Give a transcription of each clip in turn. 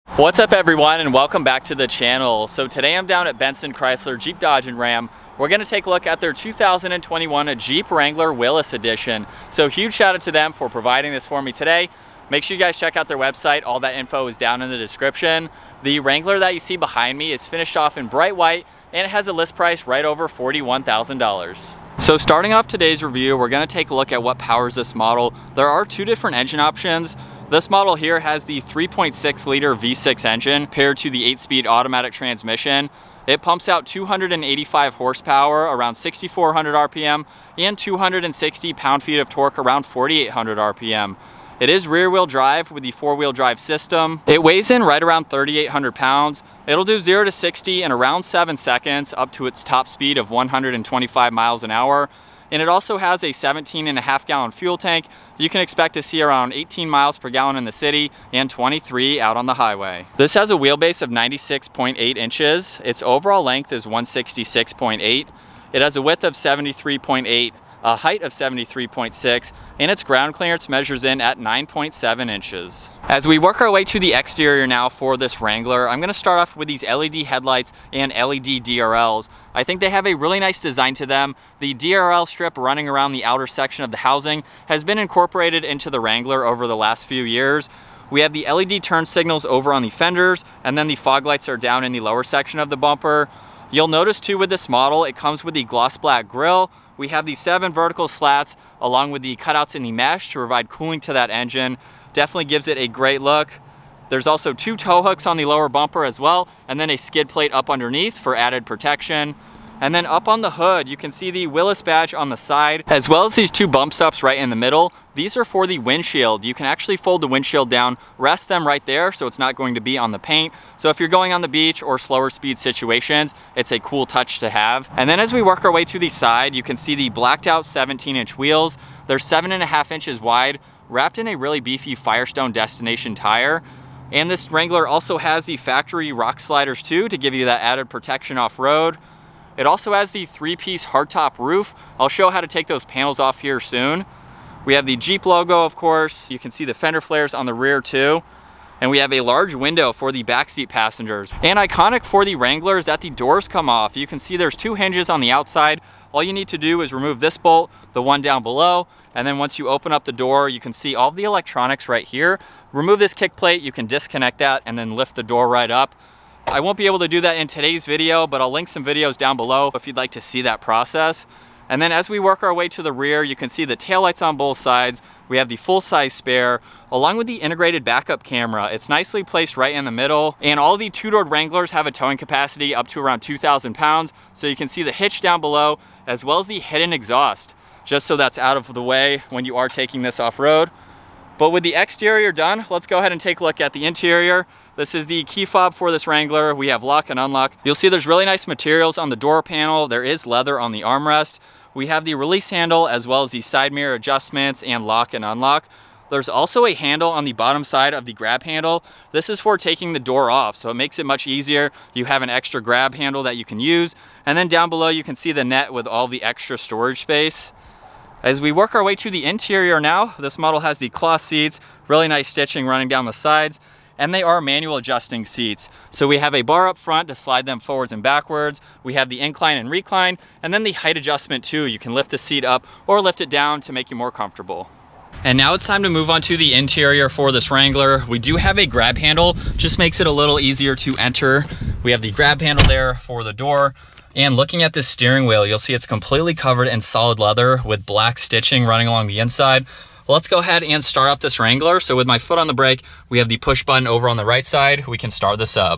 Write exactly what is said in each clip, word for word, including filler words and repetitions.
What's up everyone, and welcome back to the channel. So today I'm down at Benson Chrysler Jeep Dodge and Ram. We're going to take a look at their two thousand twenty-one Jeep Wrangler Willys Edition. So huge shout out to them for providing this for me today. Make sure you guys check out their website. All that info is down in the description. The Wrangler that you see behind me is finished off in bright white, and it has a list price right over forty-one thousand dollars. So starting off today's review, we're going to take a look at what powers this model. There are two different engine options. This model here has the three point six liter V six engine paired to the eight speed automatic transmission. It pumps out two hundred eighty-five horsepower, around sixty-four hundred R P M, and two hundred sixty pound-feet of torque, around forty-eight hundred R P M. It is rear-wheel drive with the four-wheel drive system. It weighs in right around thirty-eight hundred pounds. It'll do zero to sixty in around seven seconds, up to its top speed of one hundred twenty-five miles an hour. And it also has a seventeen and a half gallon fuel tank. You can expect to see around eighteen miles per gallon in the city and twenty-three out on the highway. This has a wheelbase of ninety-six point eight inches. Its overall length is one sixty-six point eight. It has a width of seventy-three point eight, a height of seventy-three point six, and its ground clearance measures in at nine point seven inches. As we work our way to the exterior now for this Wrangler, I'm going to start off with these L E D headlights and L E D D R Ls. I think they have a really nice design to them. The D R L strip running around the outer section of the housing has been incorporated into the Wrangler over the last few years. We have the L E D turn signals over on the fenders, and then the fog lights are down in the lower section of the bumper. You'll notice too with this model, it comes with the gloss black grille. We have the seven vertical slats along with the cutouts in the mesh to provide cooling to that engine. Definitely gives it a great look. There's also two tow hooks on the lower bumper as well, and then a skid plate up underneath for added protection. And then up on the hood, you can see the Willys badge on the side, as well as these two bump stops right in the middle. These are for the windshield. You can actually fold the windshield down, rest them right there, so it's not going to be on the paint. So if you're going on the beach or slower speed situations, it's a cool touch to have. And then as we work our way to the side, you can see the blacked out seventeen inch wheels. They're seven and a half inches wide, wrapped in a really beefy Firestone Destination tire. And this Wrangler also has the factory rock sliders too, to give you that added protection off-road. It also has the three-piece hardtop roof. I'll show how to take those panels off here soon. We have the Jeep logo, of course. You can see the fender flares on the rear too. And we have a large window for the backseat passengers. And iconic for the Wrangler is that the doors come off. You can see there's two hinges on the outside. All you need to do is remove this bolt, the one down below, and then once you open up the door, you can see all the electronics right here. Remove this kick plate, you can disconnect that and then lift the door right up. I won't be able to do that in today's video, but I'll link some videos down below if you'd like to see that process. And then as we work our way to the rear, you can see the taillights on both sides. We have the full-size spare, along with the integrated backup camera. It's nicely placed right in the middle. And all the two-door Wranglers have a towing capacity up to around two thousand pounds. So you can see the hitch down below, as well as the hidden exhaust, just so that's out of the way when you are taking this off-road. But with the exterior done, let's go ahead and take a look at the interior. This is the key fob for this Wrangler. We have lock and unlock. You'll see there's really nice materials on the door panel. There is leather on the armrest. We have the release handle, as well as the side mirror adjustments and lock and unlock. There's also a handle on the bottom side of the grab handle. This is for taking the door off, so it makes it much easier. You have an extra grab handle that you can use. And then down below, you can see the net with all the extra storage space. As we work our way to the interior now, this model has the cloth seats, really nice stitching running down the sides, and they are manual adjusting seats. So we have a bar up front to slide them forwards and backwards. We have the incline and recline, and then the height adjustment too. You can lift the seat up or lift it down to make you more comfortable. And now it's time to move on to the interior for this Wrangler. We do have a grab handle, just makes it a little easier to enter. We have the grab handle there for the door. And looking at this steering wheel, you'll see it's completely covered in solid leather with black stitching running along the inside. Let's go ahead and start up this Wrangler. So with my foot on the brake, we have the push button over on the right side. We can start this up.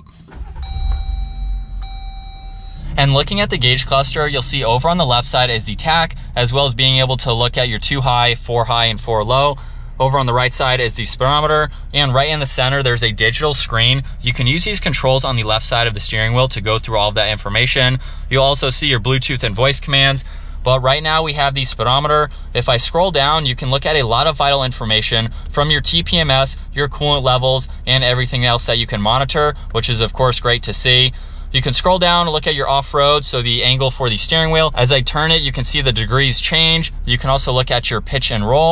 And looking at the gauge cluster, you'll see over on the left side is the tach, as well as being able to look at your two high, four high, and four low. Over on the right side is the speedometer, and right in the center, there's a digital screen. You can use these controls on the left side of the steering wheel to go through all of that information. You'll also see your Bluetooth and voice commands. But right now we have the speedometer. If I scroll down, you can look at a lot of vital information from your T P M S, your coolant levels, and everything else that you can monitor, which is of course great to see. You can scroll down and look at your off-road, so the angle for the steering wheel. As I turn it, you can see the degrees change. You can also look at your pitch and roll.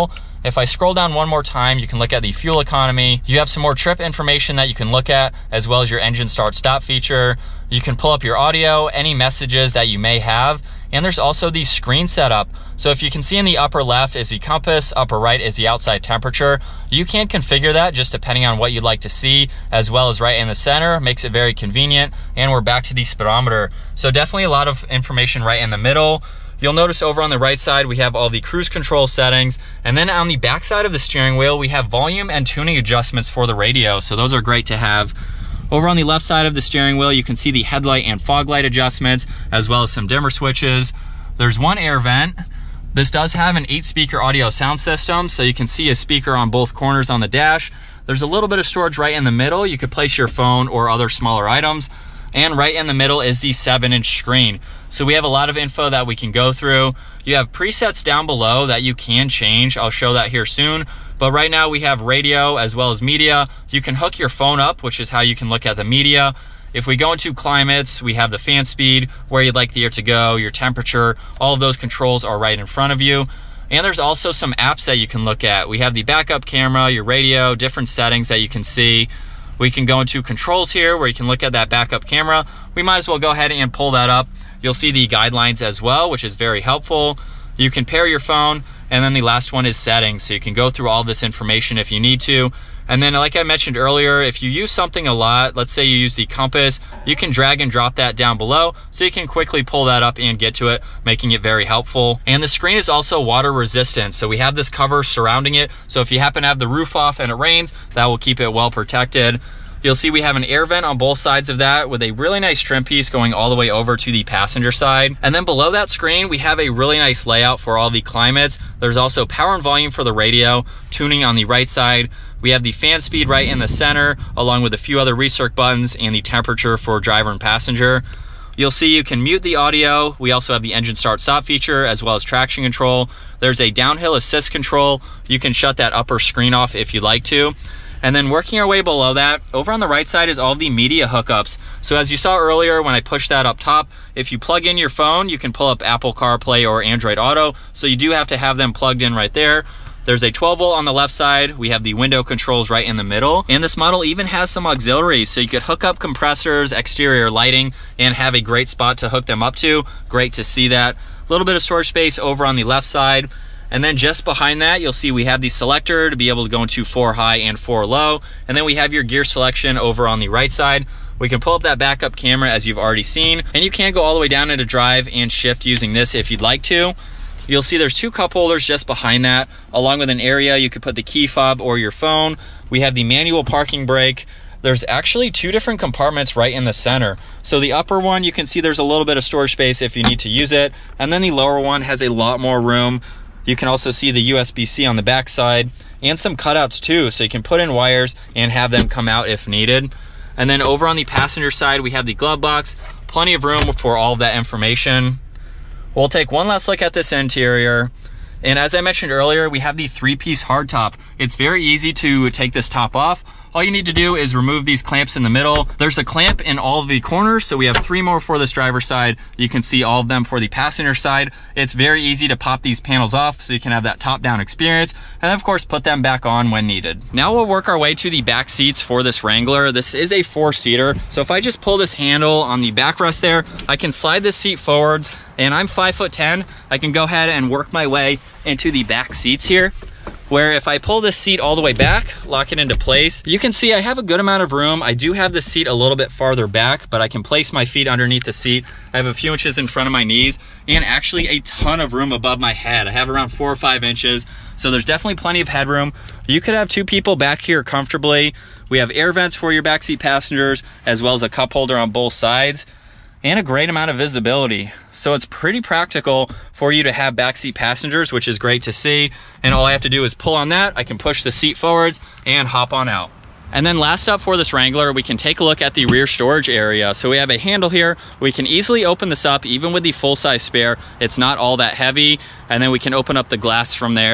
If I scroll down one more time, you can look at the fuel economy. You have some more trip information that you can look at, as well as your engine start stop feature. You can pull up your audio, any messages that you may have, and there's also the screen setup. So if you can see in the upper left is the compass, upper right is the outside temperature. You can configure that just depending on what you'd like to see, as well as right in the center, makes it very convenient. And we're back to the speedometer. So definitely a lot of information right in the middle. You'll notice over on the right side, we have all the cruise control settings. And then on the back side of the steering wheel, we have volume and tuning adjustments for the radio. So those are great to have. Over on the left side of the steering wheel, you can see the headlight and fog light adjustments, as well as some dimmer switches. There's one air vent. This does have an eight speaker audio sound system, so you can see a speaker on both corners on the dash. There's a little bit of storage right in the middle. You could place your phone or other smaller items. And right in the middle is the seven inch screen. So we have a lot of info that we can go through. You have presets down below that you can change. I'll show that here soon. But right now we have radio as well as media. You can hook your phone up, which is how you can look at the media. If we go into climates, we have the fan speed, where you'd like the air to go, your temperature, all of those controls are right in front of you. And there's also some apps that you can look at. We have the backup camera, your radio, different settings that you can see. We can go into controls here where you can look at that backup camera. We might as well go ahead and pull that up. You'll see the guidelines as well, which is very helpful. You can pair your phone, and then the last one is settings. So you can go through all this information if you need to. And then like I mentioned earlier, if you use something a lot, let's say you use the compass, you can drag and drop that down below so you can quickly pull that up and get to it, making it very helpful. And the screen is also water resistant. So we have this cover surrounding it. So if you happen to have the roof off and it rains, that will keep it well protected. You'll see we have an air vent on both sides of that with a really nice trim piece going all the way over to the passenger side. And then below that screen, we have a really nice layout for all the climates. There's also power and volume for the radio, tuning on the right side. We have the fan speed right in the center, along with a few other recirc buttons and the temperature for driver and passenger. You'll see you can mute the audio. We also have the engine start stop feature as well as traction control. There's a downhill assist control. You can shut that upper screen off if you'd like to. And then working our way below that, over on the right side is all the media hookups. So as you saw earlier when I pushed that up top, if you plug in your phone, you can pull up Apple CarPlay or Android Auto. So you do have to have them plugged in right there. There's a twelve volt on the left side. We have the window controls right in the middle. And this model even has some auxiliaries. So you could hook up compressors, exterior lighting, and have a great spot to hook them up to. Great to see that. A little bit of storage space over on the left side. And then just behind that, you'll see we have the selector to be able to go into four high and four low. And then we have your gear selection over on the right side. We can pull up that backup camera as you've already seen. And you can go all the way down into drive and shift using this if you'd like to. You'll see there's two cup holders just behind that, along with an area you could put the key fob or your phone. We have the manual parking brake. There's actually two different compartments right in the center. So the upper one, you can see there's a little bit of storage space if you need to use it. And then the lower one has a lot more room. You can also see the U S B C on the back side and some cutouts too, so you can put in wires and have them come out if needed. And then over on the passenger side, we have the glove box, plenty of room for all of that information. We'll take one last look at this interior. And as I mentioned earlier, we have the three-piece hardtop. It's very easy to take this top off. All you need to do is remove these clamps in the middle. There's a clamp in all of the corners, so we have three more for this driver's side. You can see all of them for the passenger side. It's very easy to pop these panels off so you can have that top-down experience, and of course put them back on when needed. Now we'll work our way to the back seats for this Wrangler. This is a four-seater, so if I just pull this handle on the backrest there, I can slide this seat forwards, and I'm five foot ten. I can go ahead and work my way into the back seats here, where if I pull this seat all the way back, lock it into place, you can see I have a good amount of room. I do have the seat a little bit farther back, but I can place my feet underneath the seat. I have a few inches in front of my knees and actually a ton of room above my head. I have around four or five inches, so there's definitely plenty of headroom. You could have two people back here comfortably. We have air vents for your backseat passengers, as well as a cup holder on both sides, and a great amount of visibility. So it's pretty practical for you to have backseat passengers, which is great to see. And all I have to do is pull on that. I can push the seat forwards and hop on out. And then last up for this Wrangler, we can take a look at the rear storage area. So we have a handle here. We can easily open this up, even with the full-size spare. It's not all that heavy. And then we can open up the glass from there.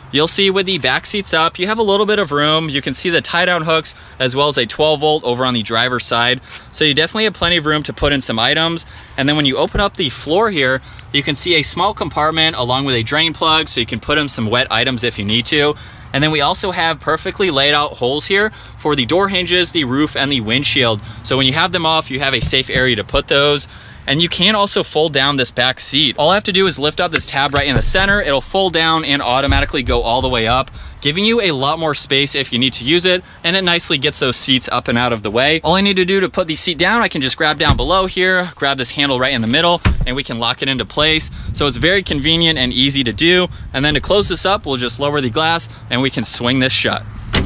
You'll see with the back seats up, you have a little bit of room. You can see the tie down hooks as well as a twelve volt over on the driver's side. So you definitely have plenty of room to put in some items. And then when you open up the floor here, you can see a small compartment along with a drain plug, so you can put in some wet items if you need to. And then we also have perfectly laid out holes here for the door hinges, the roof, and the windshield. So when you have them off, you have a safe area to put those. And you can also fold down this back seat. All I have to do is lift up this tab right in the center. It'll fold down and automatically go all the way up, giving you a lot more space if you need to use it, and it nicely gets those seats up and out of the way. All I need to do to put the seat down, I can just grab down below here, grab this handle right in the middle, and we can lock it into place. So it's very convenient and easy to do. And then to close this up, we'll just lower the glass and we can swing this shut.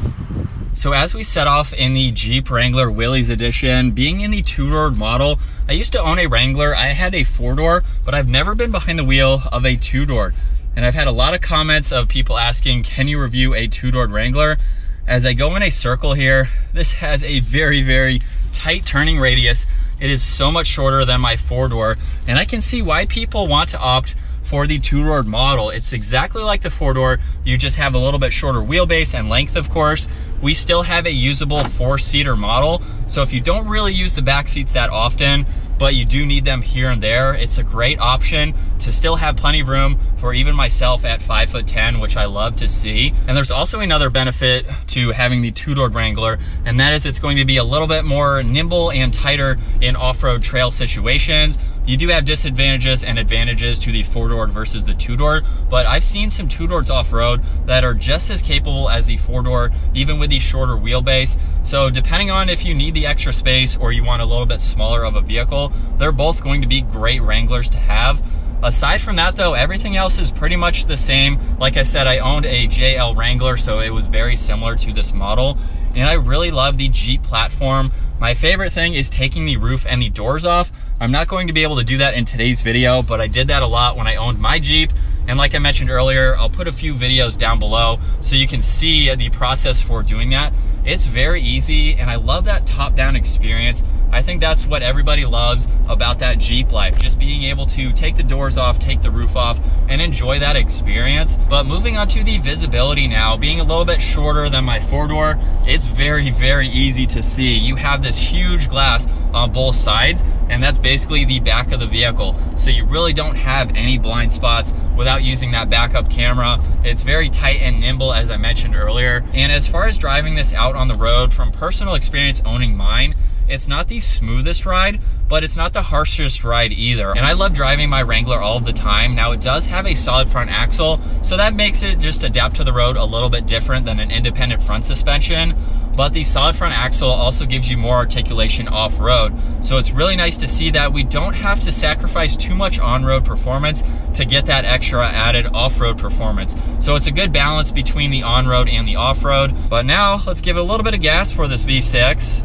So as we set off in the Jeep Wrangler Willys edition, being in the two-doored model, I used to own a Wrangler. I had a four-door, but I've never been behind the wheel of a two-door. And I've had a lot of comments of people asking, can you review a two-doored Wrangler? As I go in a circle here, this has a very, very tight turning radius. It is so much shorter than my four-door, and I can see why people want to opt for the two-doored model. It's exactly like the four-door. You just have a little bit shorter wheelbase and length, of course. We still have a usable four-seater model, so if you don't really use the back seats that often, but you do need them here and there, it's a great option to still have plenty of room for even myself at five foot ten, which I love to see. And there's also another benefit to having the two-door Wrangler, and that is it's going to be a little bit more nimble and tighter in off-road trail situations. You do have disadvantages and advantages to the four-door versus the two-door, but I've seen some two-doors off-road that are just as capable as the four-door, even with the shorter wheelbase. So depending on if you need the extra space or you want a little bit smaller of a vehicle, they're both going to be great Wranglers to have. Aside from that though, everything else is pretty much the same. Like I said, I owned a J L Wrangler, so it was very similar to this model. And I really love the Jeep platform. My favorite thing is taking the roof and the doors off. I'm not going to be able to do that in today's video, but I did that a lot when I owned my Jeep. And like I mentioned earlier, I'll put a few videos down below so you can see the process for doing that. It's very easy, and I love that top-down experience. I think that's what everybody loves about that Jeep life, just being able to take the doors off, take the roof off, and enjoy that experience. But moving on to the visibility now, being a little bit shorter than my four-door, it's very, very easy to see. You have this huge glass on both sides, and that's basically the back of the vehicle. So you really don't have any blind spots without using that backup camera. It's very tight and nimble, as I mentioned earlier. And as far as driving this out on the road, from personal experience owning mine, it's not the smoothest ride, but it's not the harshest ride either. And I love driving my Wrangler all of the time. Now it does have a solid front axle, so that makes it just adapt to the road a little bit different than an independent front suspension. But the solid front axle also gives you more articulation off-road. So it's really nice to see that we don't have to sacrifice too much on-road performance to get that extra added off-road performance. So it's a good balance between the on-road and the off-road. But now let's give it a little bit of gas for this V six.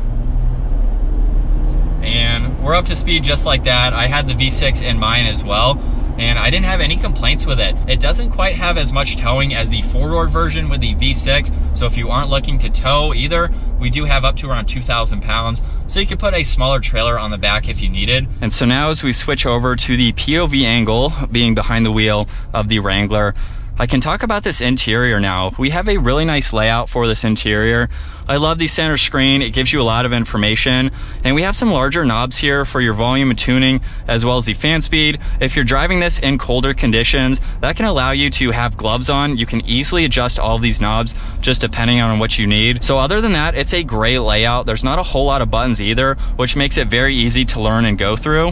And we're up to speed just like that. I had the V six in mine as well, and I didn't have any complaints with it. It doesn't quite have as much towing as the four-door version with the V six, so if you aren't looking to tow either, we do have up to around two thousand pounds, so you could put a smaller trailer on the back if you needed. And so now as we switch over to the P O V angle, being behind the wheel of the Wrangler, I can talk about this interior now. We have a really nice layout for this interior. I love the center screen. It gives you a lot of information. And we have some larger knobs here for your volume and tuning, as well as the fan speed. If you're driving this in colder conditions, that can allow you to have gloves on. You can easily adjust all of these knobs just depending on what you need. So other than that, it's a great layout. There's not a whole lot of buttons either, which makes it very easy to learn and go through.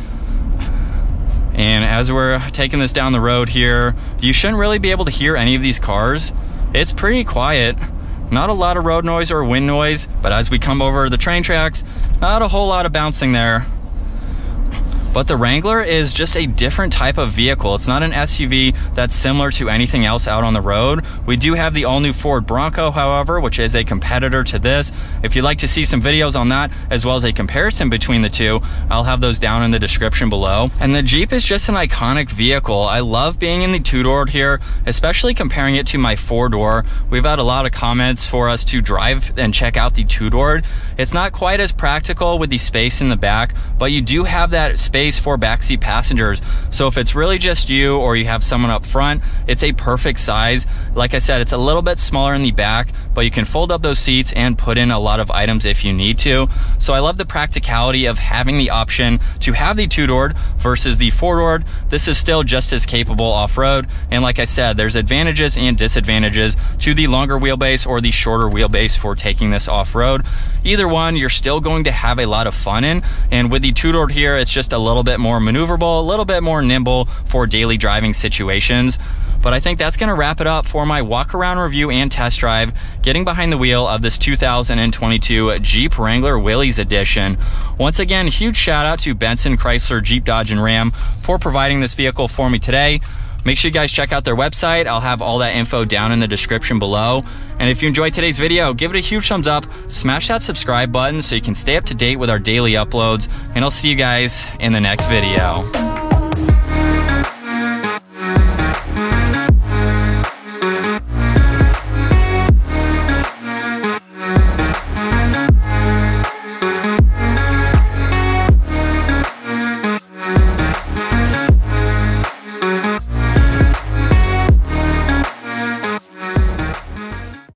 And as we're taking this down the road here, you shouldn't really be able to hear any of these cars. It's pretty quiet. Not a lot of road noise or wind noise, but as we come over the train tracks, not a whole lot of bouncing there. But the Wrangler is just a different type of vehicle. It's not an S U V that's similar to anything else out on the road. We do have the all-new Ford Bronco, however, which is a competitor to this. If you'd like to see some videos on that, as well as a comparison between the two, I'll have those down in the description below. And the Jeep is just an iconic vehicle. I love being in the two-door here, especially comparing it to my four-door. We've had a lot of comments for us to drive and check out the two-door. It's not quite as practical with the space in the back, but you do have that space space for backseat passengers. So if it's really just you or you have someone up front, it's a perfect size. Like I said, it's a little bit smaller in the back, but you can fold up those seats and put in a lot of items if you need to. So I love the practicality of having the option to have the two-doored versus the four-doored. This is still just as capable off-road. And like I said, there's advantages and disadvantages to the longer wheelbase or the shorter wheelbase for taking this off-road. Either one, you're still going to have a lot of fun in. And with the two-doored here, it's just a little bit more maneuverable, a little bit more nimble for daily driving situations. But I think that's gonna wrap it up for my walk around review and test drive, getting behind the wheel of this two thousand twenty-two Jeep Wrangler Willys Edition. Once again, huge shout out to Benson Chrysler Jeep Dodge and Ram for providing this vehicle for me today. Make sure you guys check out their website. I'll have all that info down in the description below. And if you enjoyed today's video, give it a huge thumbs up, smash that subscribe button so you can stay up to date with our daily uploads, and I'll see you guys in the next video.